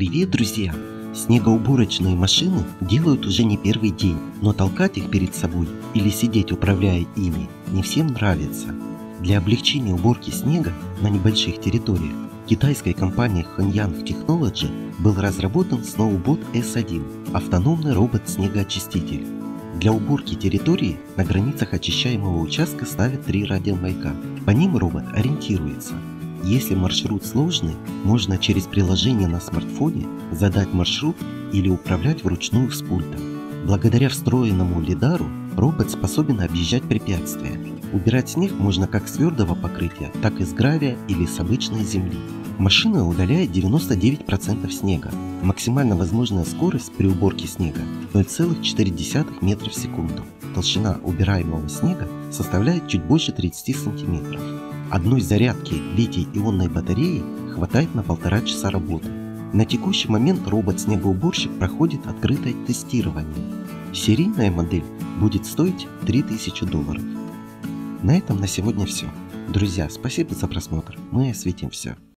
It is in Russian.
Привет, друзья! Снегоуборочные машины делают уже не первый день, но толкать их перед собой или сидеть управляя ими не всем нравится. Для облегчения уборки снега на небольших территориях китайской компанией Hanyang Technology был разработан Snowbot S1 – автономный робот-снегоочиститель. Для уборки территории на границах очищаемого участка ставят 3 радиомаяка. По ним робот ориентируется. Если маршрут сложный, можно через приложение на смартфоне задать маршрут или управлять вручную с пульта. Благодаря встроенному лидару робот способен объезжать препятствия. Убирать снег можно как с твердого покрытия, так и с гравия или с обычной земли. Машина удаляет 99% снега. Максимально возможная скорость при уборке снега 0,4 метра в секунду. Толщина убираемого снега составляет чуть больше 30 сантиметров. Одной зарядки литий-ионной батареи хватает на 1,5 часа работы. На текущий момент робот-снегоуборщик проходит открытое тестирование. Серийная модель будет стоить $3000. На этом на сегодня все. Друзья, спасибо за просмотр. Мы осветим все.